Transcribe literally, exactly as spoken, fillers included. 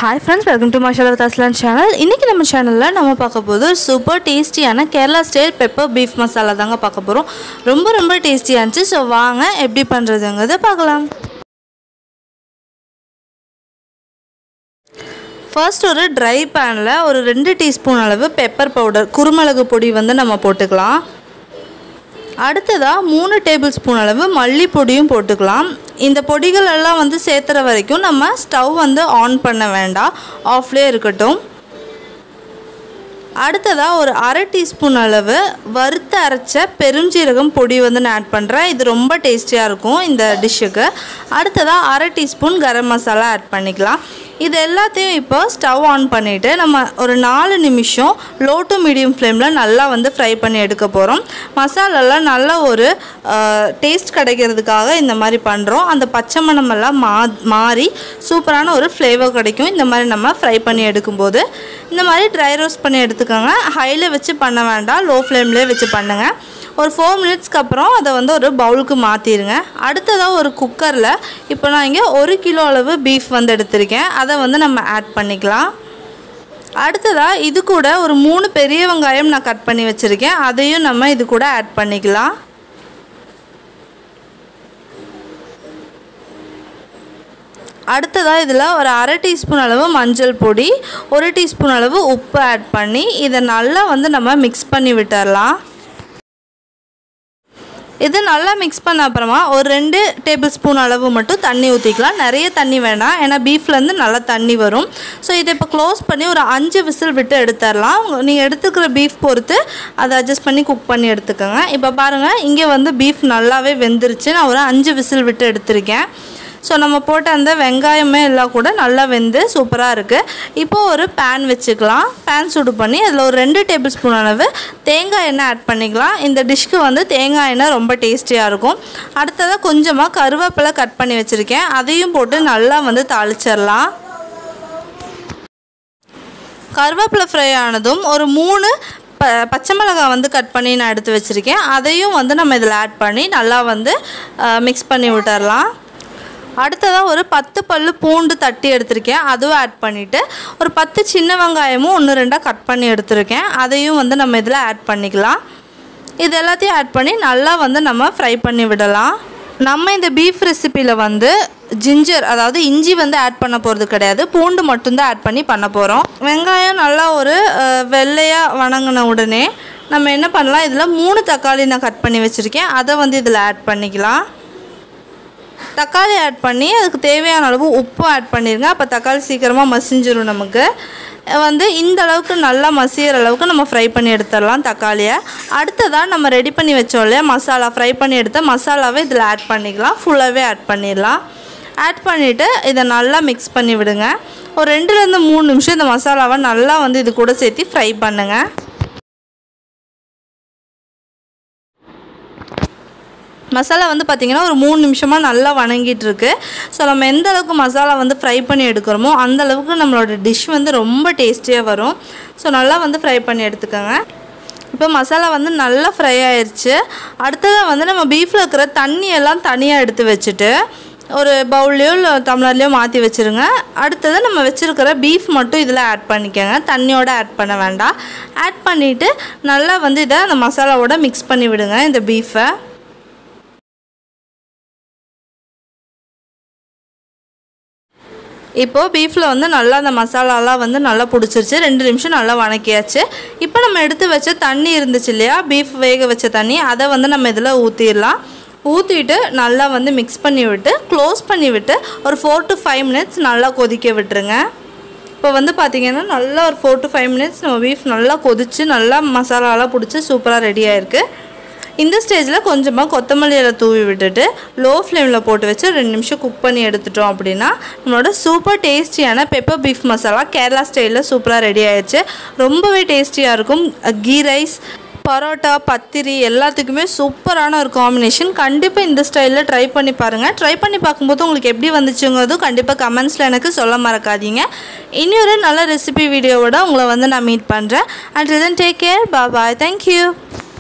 Hi friends, welcome to masala with Aslan channel. இன்னைக்கு நம்ம சேனல்ல நம்ம பார்க்க போறது சூப்பர் டேஸ்டியான Kerala style pepper beef masala தாங்க பார்க்க போறோம். ரொம்ப ரொம்ப டேஸ்டியா இருந்துச்சு. சோ வாங்க எப்படி பண்றதுங்கறத பார்க்கலாம். First ஒரு dry panல ஒரு two டீஸ்பூன் அளவு பெப்பர் பவுடர் குருமிளகு பொடி வந்து நம்ம போட்டுக்கலாம். அடுத்ததா three டேபிள்ஸ்பூன் அளவு மல்லி பொடியும் போட்டுக்கலாம். இந்த பொடிகள் எல்லாம் வந்து சேத்துற வரைக்கும் நம்ம ஸ்டவ் வந்து ஆன் பண்ண வேண்டாம், ஆஃப்லயே இருக்கட்டும். அடுத்ததா ஒரு அரை டீஸ்பூன் அளவு வறுத்து அரைச்ச பெருஞ்சீரகம் பொடி வந்து நான் ஆட் பண்றேன். இது ரொம்ப டேஸ்டியா இருக்கும் இந்த டிஷ்க்கு. அடுத்ததா அரை டீஸ்பூன் கரம் மசாலா ஆட் பண்ணிக்கலாம். இது எல்லாத்தையும் இப்போ ஸ்டவ் ஆன் பண்ணிட்டு நம்ம ஒரு நாலு நிமிஷம் லோ டு மீடியம் ஃப்ளேம்ல நல்லா வந்து ஃப்ரை பண்ணி எடுக்க போறோம். மசாலாலாம் நல்ல ஒரு டேஸ்ட் கிடைக்கிறதுக்காக இந்த மாதிரி பண்றோம். அந்த பச்சை மணம் எல்லாம் மாறி சூப்பரான ஒரு ஃப்ளேவர் கிடைக்கும் இந்த மாதிரி நம்ம ஃப்ரை பண்ணி எடுக்கும்போது. இந்த மாதிரி ட்ரை ரோஸ்ட் பண்ணி எடுத்துக்கோங்க. ஹைல வச்சு பண்ண வேண்டாம், லோ ஃப்ளேம்லயே வச்சு பண்ணுங்க. ஒரு four மினிட்ஸ்க்கு அப்புறம் அதை வந்து ஒரு பவுலுக்கு மாற்றிடுங்க. அடுத்ததாக ஒரு குக்கரில் இப்போ நான் இங்கே ஒரு கிலோ அளவு பீஃப் வந்து எடுத்திருக்கேன். அதை வந்து நம்ம ஆட் பண்ணிக்கலாம். அடுத்ததாக இது கூட ஒரு மூணு பெரிய வெங்காயம் நான் கட் பண்ணி வச்சுருக்கேன். அதையும் நம்ம இது கூட ஆட் பண்ணிக்கலாம். அடுத்ததாக இதில் ஒரு அரை டீஸ்பூன் அளவு மஞ்சள் பொடி, ஒரு டீஸ்பூன் அளவு உப்பு ஆட் பண்ணி இதை நல்லா வந்து நம்ம மிக்ஸ் பண்ணி விட்டுறலாம். இது நல்லா மிக்ஸ் பண்ண அப்புறமா ஒரு ரெண்டு டேபிள் ஸ்பூன் அளவு மட்டும் தண்ணி ஊற்றிக்கலாம். நிறைய தண்ணி வேண்டாம், ஏன்னா பீஃப்லேருந்து நல்லா தண்ணி வரும். ஸோ இதை இப்போ க்ளோஸ் பண்ணி ஒரு அஞ்சு விசில் விட்டு எடுத்துடலாம். நீங்கள் எடுத்துக்கிற பீஃப் பொறுத்து அதை அட்ஜஸ்ட் பண்ணி குக் பண்ணி எடுத்துக்கோங்க. இப்போ பாருங்கள், இங்கே வந்து பீஃப் நல்லாவே வெந்துருச்சு. நான் ஒரு அஞ்சு விசில் விட்டு எடுத்திருக்கேன். ஸோ நம்ம போட்ட அந்த வெங்காயமே எல்லாம் கூட நல்லா வெந்து சூப்பராக இருக்குது. இப்போது ஒரு பேன் வச்சுக்கலாம். பேன் சூடு பண்ணி அதில் ஒரு ரெண்டு டேபிள் ஸ்பூன் அளவு தேங்காய் எண்ணெய் ஆட் பண்ணிக்கலாம். இந்த டிஷ்க்கு வந்து தேங்காய் எண்ணெய் ரொம்ப டேஸ்டியாக இருக்கும். அடுத்ததாக கொஞ்சமாக கருவேப்பிலை கட் பண்ணி வச்சுருக்கேன். அதையும் போட்டு நல்லா வந்து தாளிச்சிடலாம். கருவேப்பிலை ஃப்ரை ஆனதும் ஒரு மூணு ப பச்சை மிளகாய் வந்து கட் பண்ணி நான் எடுத்து வச்சுருக்கேன். அதையும் வந்து நம்ம இதில் ஆட் பண்ணி நல்லா வந்து மிக்ஸ் பண்ணி விட்டுடலாம். அடுத்ததாக ஒரு பத்து பல்லு பூண்டு தட்டி எடுத்திருக்கேன். அதுவும் ஆட் பண்ணிவிட்டு ஒரு பத்து சின்ன வெங்காயமும் ஒன்று ரெண்டாக கட் பண்ணி எடுத்திருக்கேன். அதையும் வந்து நம்ம இதில் ஆட் பண்ணிக்கலாம். இது எல்லாத்தையும் ஆட் பண்ணி நல்லா வந்து நம்ம ஃப்ரை பண்ணி விடலாம். நம்ம இந்த பீஃப் ரெசிப்பியில் வந்து ஜிஞ்சர் அதாவது இஞ்சி வந்து ஆட் பண்ண போகிறது கிடையாது, பூண்டு மட்டும்தான் ஆட் பண்ணி பண்ண போகிறோம். வெங்காயம் நல்லா ஒரு வெள்ளையாக வணங்கின உடனே நம்ம என்ன பண்ணலாம், இதில் மூணு தக்காளி நான் கட் பண்ணி வச்சுருக்கேன். அதை வந்து இதில் ஆட் பண்ணிக்கலாம். தக்காளி ஆட் பண்ணி அதுக்கு தேவையான அளவு உப்பு ஆட் பண்ணிடுங்க. அப்போ தக்காளி சீக்கிரமாக மசிஞ்சிடும். நமக்கு வந்து இந்த அளவுக்கு நல்லா மசிகிற அளவுக்கு நம்ம ஃப்ரை பண்ணி எடுத்துடலாம் தக்காளியை. அடுத்ததாக நம்ம ரெடி பண்ணி வச்சோம் இல்லையா மசாலா, ஃப்ரை பண்ணி எடுத்த மசாலாவை இதில் ஆட் பண்ணிக்கலாம். ஃபுல்லாகவே ஆட் பண்ணிடலாம். ஆட் பண்ணிவிட்டு இதை நல்லா மிக்ஸ் பண்ணி விடுங்க. ஒரு ரெண்டுலேருந்து மூணு நிமிஷம் இந்த மசாலாவை நல்லா வந்து இது கூட சேர்த்து ஃப்ரை பண்ணுங்கள். மசாலா வந்து பார்த்திங்கன்னா ஒரு மூணு நிமிஷமாக நல்லா வணங்கிட்டு இருக்கு. ஸோ நம்ம எந்த அளவுக்கு மசாலா வந்து ஃப்ரை பண்ணி எடுக்கிறோமோ அந்த அளவுக்கு நம்மளோட டிஷ் வந்து ரொம்ப டேஸ்டியாக வரும். ஸோ நல்லா வந்து ஃப்ரை பண்ணி எடுத்துக்கோங்க. இப்போ மசாலா வந்து நல்லா ஃப்ரை ஆயிடுச்சு. அடுத்ததாக வந்து நம்ம பீஃபில் இருக்கிற தண்ணியெல்லாம் தனியாக எடுத்து வச்சுட்டு ஒரு பவுல்லையோ இல்லை டம்ளர்லையோ மாற்றி வச்சுருங்க. அடுத்தது நம்ம வச்சுருக்கிற பீஃப் மட்டும் இதில் ஆட் பண்ணிக்கோங்க, தண்ணியோடு ஆட் பண்ண வேண்டாம். ஆட் பண்ணிவிட்டு நல்லா வந்து இதை அந்த மசாலாவோட மிக்ஸ் பண்ணி விடுங்க இந்த பீஃபை. இப்போது பீஃபில் வந்து நல்லா அந்த மசாலாலாம் வந்து நல்லா பிடிச்சிருச்சு. ரெண்டு நிமிஷம் நல்லா வணக்கியாச்சு. இப்போ நம்ம எடுத்து வச்ச தண்ணி இருந்துச்சு இல்லையா, பீஃப் வேக வச்ச தண்ணி, அதை வந்து நம்ம இதில் ஊற்றிடலாம். ஊற்றிட்டு நல்லா வந்து மிக்ஸ் பண்ணி விட்டு க்ளோஸ் பண்ணி விட்டு ஒரு ஃபோர் டு ஃபைவ் மினிட்ஸ் நல்லா கொதிக்க விட்டுருங்க. இப்போ வந்து பார்த்திங்கன்னா நல்லா ஒரு ஃபோர் டு ஃபைவ் மினிட்ஸ் நம்ம பீஃப் நல்லா கொதித்து நல்லா மசாலாலாம் பிடிச்சி சூப்பராக ரெடி ஆகிருக்கு. இந்த ஸ்டேஜில் கொஞ்சமாக கொத்தமல்லி இலை தூவி விட்டுட்டு லோ ஃப்ளேமில் போட்டு வச்சு ரெண்டு நிமிஷம் குக் பண்ணி எடுத்துட்டோம் அப்படின்னா நம்மளோட சூப்பர் டேஸ்டியான பெப்பர் பீஃப் மசாலா கேரளா ஸ்டைலில் சூப்பராக ரெடி ஆயிடுச்சு. ரொம்பவே டேஸ்டியாக இருக்கும். கீ ரைஸ், பரோட்டா, பத்திரி எல்லாத்துக்குமே சூப்பரான ஒரு காம்பினேஷன். கண்டிப்பாக இந்த ஸ்டைலில் ட்ரை பண்ணி பாருங்கள். ட்ரை பண்ணி பார்க்கும்போது உங்களுக்கு எப்படி வந்துச்சுங்கிறதும் கண்டிப்பாக கமெண்ட்ஸில் எனக்கு சொல்ல மறக்காதீங்க. இன்னொரு நல்ல ரெசிபி வீடியோவோட உங்களை வந்து நான் மீட் பண்ணுறேன். And then take care, bye bye, thank you.